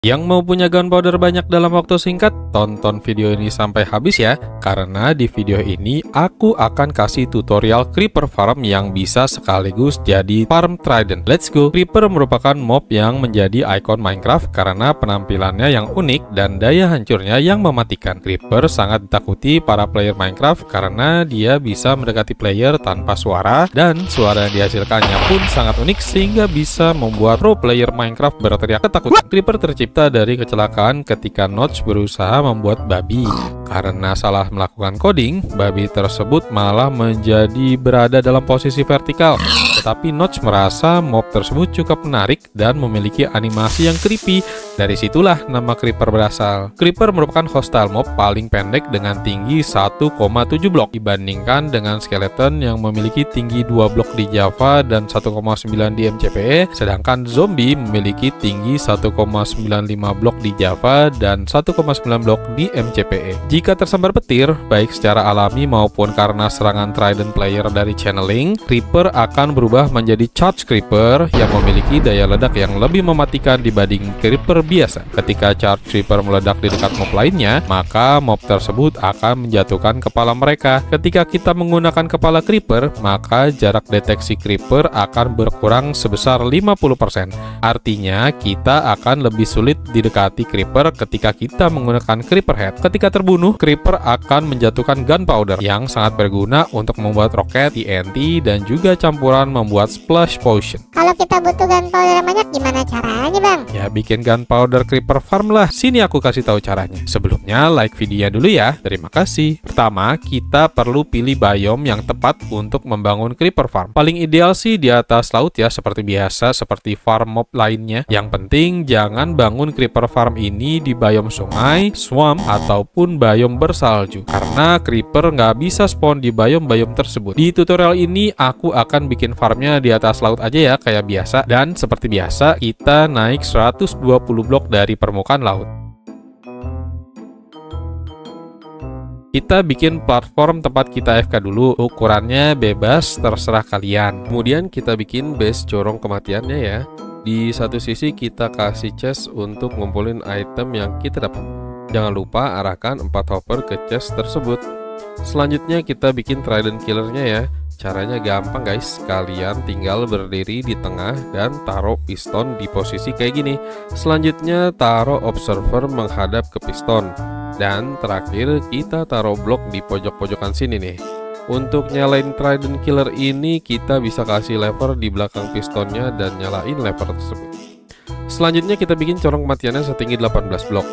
Yang mau punya gunpowder banyak dalam waktu singkat, tonton video ini sampai habis ya, karena di video ini aku akan kasih tutorial creeper farm yang bisa sekaligus jadi farm trident. Let's go! Creeper merupakan mob yang menjadi ikon Minecraft karena penampilannya yang unik dan daya hancurnya yang mematikan. Creeper sangat ditakuti para player Minecraft karena dia bisa mendekati player tanpa suara, dan suara yang dihasilkannya pun sangat unik sehingga bisa membuat pro player Minecraft berteriak ketakutan. Creeper tercipta dari kecelakaan ketika Notch berusaha membuat babi. Karena salah melakukan coding, babi tersebut malah menjadi berada dalam posisi vertikal. Tetapi Notch merasa mob tersebut cukup menarik dan memiliki animasi yang creepy. Dari situlah nama Creeper berasal. Creeper merupakan hostile mob paling pendek dengan tinggi 1,7 blok dibandingkan dengan skeleton yang memiliki tinggi 2 blok di Java dan 1,9 di MCPE, sedangkan zombie memiliki tinggi 1,95 blok di Java dan 1,9 blok di MCPE. Jika tersambar petir, baik secara alami maupun karena serangan trident player dari channeling, Creeper akan berubah menjadi charge Creeper yang memiliki daya ledak yang lebih mematikan dibanding Creeper biasa. Ketika charge Creeper meledak di dekat mob lainnya, maka mob tersebut akan menjatuhkan kepala mereka. Ketika kita menggunakan kepala Creeper, maka jarak deteksi Creeper akan berkurang sebesar 50%. Artinya, kita akan lebih sulit didekati Creeper ketika kita menggunakan Creeper Head. Ketika terbunuh, Creeper akan menjatuhkan gunpowder yang sangat berguna untuk membuat roket, TNT, dan juga campuran membuat splash potion. Kalau kita butuh gunpowder banyak, gimana caranya, Bang? Ya, bikin gunpowder creeper farm lah. Sini aku kasih tahu caranya. Sebelumnya, like videonya dulu ya. Terima kasih. Pertama, kita perlu pilih biome yang tepat untuk membangun creeper farm. Paling ideal sih di atas laut ya, seperti biasa, seperti farm mob lainnya. Yang penting, jangan bangun creeper farm ini di biome sungai, swamp, ataupun biome bersalju. Karena creeper nggak bisa spawn di biome-biome tersebut. Di tutorial ini, aku akan bikin farmnya di atas laut aja ya, kayak biasa. Dan seperti biasa, kita naik 120 blok dari permukaan laut. Kita bikin platform tempat kita AFK dulu. Ukurannya bebas, terserah kalian. Kemudian kita bikin base corong kematiannya ya. Di satu sisi kita kasih chest untuk ngumpulin item yang kita dapat. Jangan lupa arahkan 4 hopper ke chest tersebut. Selanjutnya kita bikin trident killernya ya. Caranya gampang guys, kalian tinggal berdiri di tengah dan taruh piston di posisi kayak gini. Selanjutnya taruh observer menghadap ke piston. Dan terakhir kita taruh blok di pojok-pojokan sini nih. Untuk nyalain trident killer ini kita bisa kasih lever di belakang pistonnya dan nyalain lever tersebut. Selanjutnya kita bikin corong kematiannya setinggi 18 blok.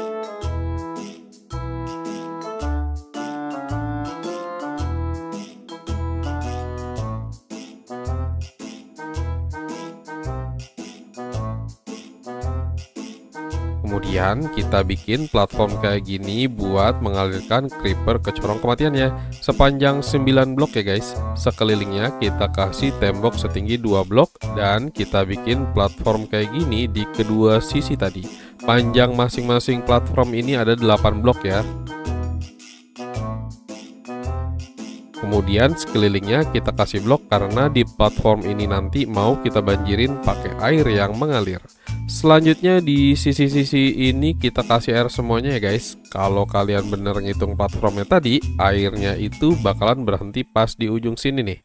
Kemudian kita bikin platform kayak gini buat mengalirkan creeper ke corong kematiannya sepanjang 9 blok ya guys. Sekelilingnya kita kasih tembok setinggi 2 blok dan kita bikin platform kayak gini di kedua sisi tadi. Panjang masing-masing platform ini ada 8 blok ya. Kemudian sekelilingnya kita kasih blok karena di platform ini nanti mau kita banjirin pakai air yang mengalir. Selanjutnya di sisi-sisi ini kita kasih air semuanya ya guys. Kalau kalian bener ngitung platformnya tadi, airnya itu bakalan berhenti pas di ujung sini nih.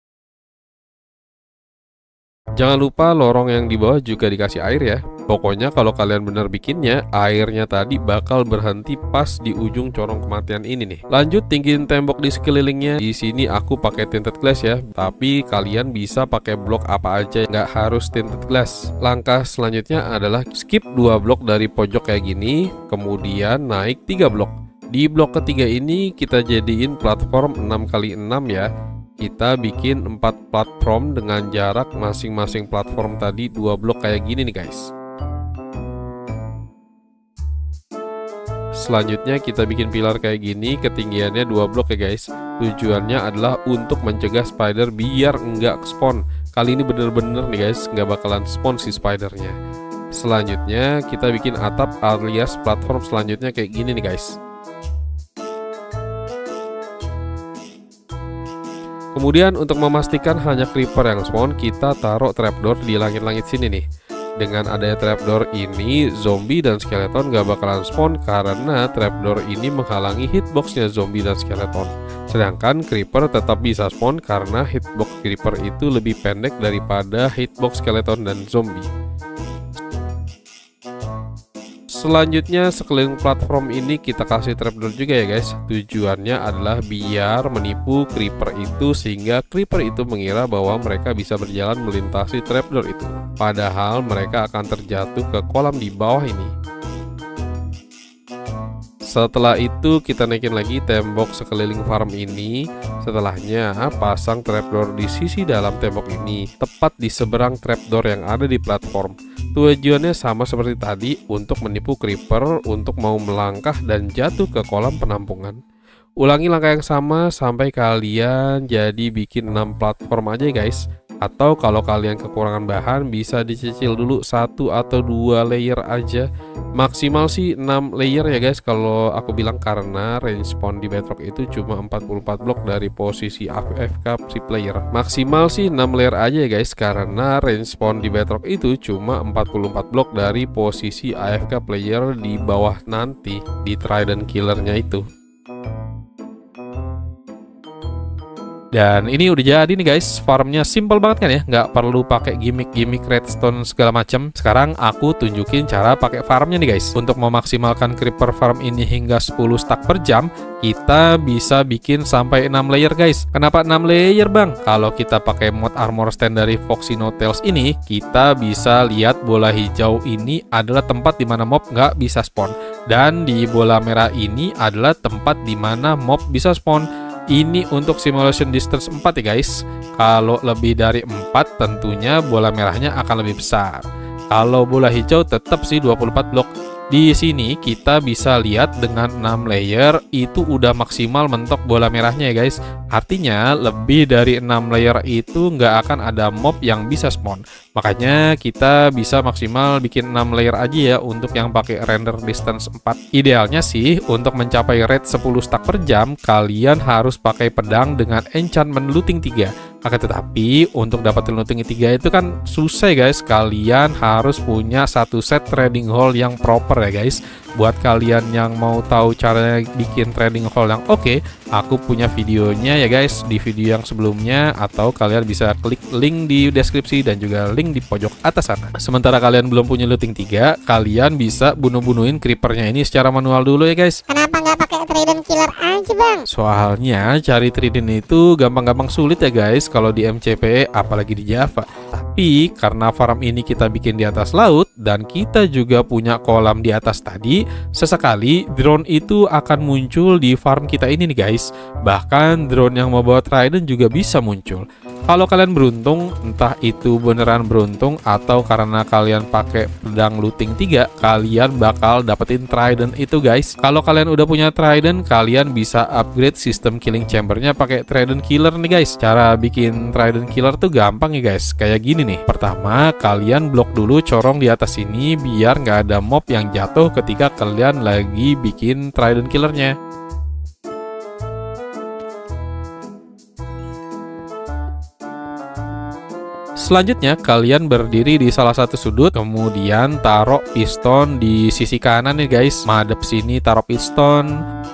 Jangan lupa lorong yang di bawah juga dikasih air ya. Pokoknya kalau kalian bener bikinnya, airnya tadi bakal berhenti pas di ujung corong kematian ini nih. Lanjut tinggiin tembok di sekelilingnya. Di sini aku pakai tinted glass ya, tapi kalian bisa pakai blok apa aja, nggak harus tinted glass. Langkah selanjutnya adalah skip 2 blok dari pojok kayak gini, kemudian naik 3 blok. Di blok ketiga ini kita jadiin platform 6x6 ya. Kita bikin 4 platform dengan jarak masing-masing platform tadi 2 blok kayak gini nih guys. Selanjutnya kita bikin pilar kayak gini, ketinggiannya 2 blok ya guys. Tujuannya adalah untuk mencegah spider biar nggak spawn. Kali ini bener-bener nih guys, nggak bakalan spawn si spidernya. Selanjutnya kita bikin atap alias platform selanjutnya kayak gini nih guys. Kemudian untuk memastikan hanya creeper yang spawn, kita taruh trapdoor di langit-langit sini nih. dengan adanya trapdoor ini, zombie dan skeleton gak bakalan spawn karena trapdoor ini menghalangi hitboxnya zombie dan skeleton. Sedangkan creeper tetap bisa spawn karena hitbox creeper itu lebih pendek daripada hitbox skeleton dan zombie. Selanjutnya sekeliling platform ini kita kasih trapdoor juga ya guys. Tujuannya adalah biar menipu creeper itu sehingga creeper itu mengira bahwa mereka bisa berjalan melintasi trapdoor itu. Padahal mereka akan terjatuh ke kolam di bawah ini. Setelah itu kita naikin lagi tembok sekeliling farm ini. Setelahnya pasang trapdoor di sisi dalam tembok ini, tepat di seberang trapdoor yang ada di platform. Tujuannya sama seperti tadi, untuk menipu creeper untuk mau melangkah dan jatuh ke kolam penampungan. Ulangi langkah yang sama sampai kalian jadi bikin 6 platform aja guys. Atau kalau kalian kekurangan bahan bisa dicicil dulu 1 atau 2 layer aja. Maksimal sih 6 layer ya guys kalau aku bilang, karena range spawn di Bedrock itu cuma 44 blok dari posisi AFK si player. Maksimal sih 6 layer aja ya guys, karena range spawn di Bedrock itu cuma 44 blok dari posisi AFK player di bawah nanti di Trident killernya itu. Dan ini udah jadi nih guys, farmnya simple banget kan ya, nggak perlu pakai gimmick-gimmick redstone segala macam. Sekarang aku tunjukin cara pakai farmnya nih guys. Untuk memaksimalkan creeper farm ini hingga 10 stack per jam, kita bisa bikin sampai 6 layer guys. Kenapa 6 layer bang? Kalau kita pakai mod armor stand dari Foxy No Tails ini, kita bisa lihat bola hijau ini adalah tempat dimana mob nggak bisa spawn, dan di bola merah ini adalah tempat dimana mob bisa spawn. Ini untuk simulation distance 4 ya guys. Kalau lebih dari 4 tentunya bola merahnya akan lebih besar. Kalau bola hijau tetap sih 24 blok. Di sini kita bisa lihat dengan 6 layer itu udah maksimal mentok bola merahnya ya guys. Artinya lebih dari 6 layer itu nggak akan ada mob yang bisa spawn. Makanya kita bisa maksimal bikin 6 layer aja ya untuk yang pakai render distance 4. Idealnya sih untuk mencapai rate 10 stack per jam, kalian harus pakai pedang dengan enchantment looting 3. Akan tetapi untuk dapatin looting 3 itu kan susah guys. Kalian harus punya satu set trading hall yang proper ya guys. Buat kalian yang mau tahu caranya bikin trading hall yang oke, aku punya videonya ya guys di video yang sebelumnya, atau kalian bisa klik link di deskripsi dan juga link di pojok atas sana. Sementara kalian belum punya looting 3, kalian bisa bunuh-bunuhin creepernya ini secara manual dulu ya guys. Kenapa nggak pakai Trident Killer aja bang? Soalnya cari Trident itu gampang-gampang sulit ya guys kalau di MCPE apalagi di Java. Tapi karena farm ini kita bikin di atas laut dan kita juga punya kolam di atas tadi, sesekali drone itu akan muncul di farm kita ini nih guys. Bahkan drone yang membawa Trident juga bisa muncul. Kalau kalian beruntung, entah itu beneran beruntung atau karena kalian pakai pedang looting 3, kalian bakal dapetin Trident itu guys. Kalau kalian udah punya Trident, kalian bisa upgrade sistem killing chambernya pakai Trident Killer nih guys. Cara bikin Trident Killer tuh gampang ya guys, kayak gini nih. Pertama, kalian blok dulu corong di atas ini biar nggak ada mob yang jatuh ketika kalian lagi bikin Trident Killernya. Selanjutnya kalian berdiri di salah satu sudut, kemudian taruh piston di sisi kanan nih guys. Madep sini taruh piston,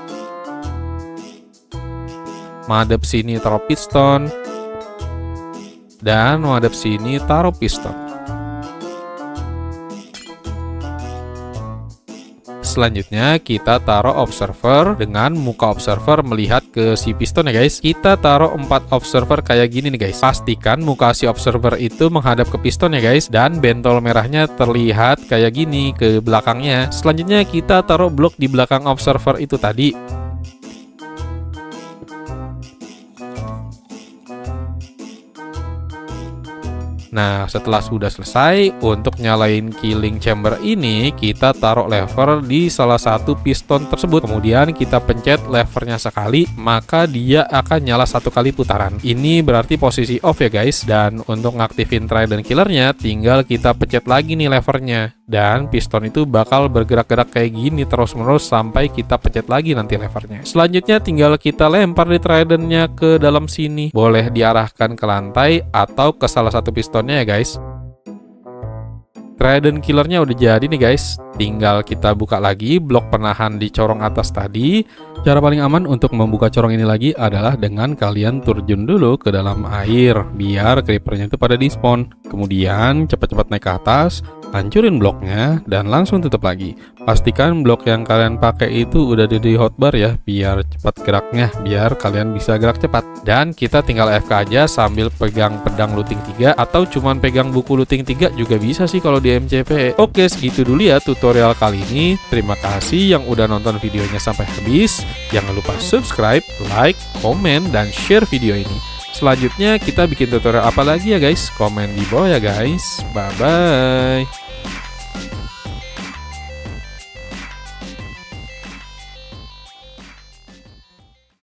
madep sini taruh piston, dan madep sini taruh piston. Selanjutnya kita taruh observer dengan muka observer melihat ke si piston ya guys. Kita taruh 4 observer kayak gini nih guys. Pastikan muka si observer itu menghadap ke piston ya guys, dan bentol merahnya terlihat kayak gini ke belakangnya. Selanjutnya kita taruh blok di belakang observer itu tadi. Nah, setelah sudah selesai, untuk nyalain killing chamber ini, kita taruh lever di salah satu piston tersebut. Kemudian kita pencet levernya sekali, maka dia akan nyala 1 kali putaran. Ini berarti posisi off ya guys. Dan untuk ngaktifin Trident Killernya, tinggal kita pencet lagi nih levernya. Dan piston itu bakal bergerak-gerak kayak gini terus-menerus sampai kita pencet lagi nanti levernya. Selanjutnya tinggal kita lempar di Tridentnya ke dalam sini. Boleh diarahkan ke lantai atau ke salah satu pistonnya ya guys. Trident killernya udah jadi nih guys. Tinggal kita buka lagi blok penahan di corong atas tadi. Cara paling aman untuk membuka corong ini lagi adalah dengan kalian terjun dulu ke dalam air biar creepernya itu pada di-spawn. Kemudian cepat-cepat naik ke atas, hancurin bloknya dan langsung tutup lagi. Pastikan blok yang kalian pakai itu udah di hotbar ya, biar cepat geraknya, biar kalian bisa gerak cepat. Dan kita tinggal AFK aja sambil pegang pedang looting 3 atau cuman pegang buku looting 3 juga bisa sih kalau di MCP. Oke, segitu dulu ya tutorial kali ini. Terima kasih yang udah nonton videonya sampai habis. Jangan lupa subscribe, like, komen, dan share video ini. Selanjutnya kita bikin tutorial apa lagi ya guys? Komen di bawah ya guys. Bye-bye.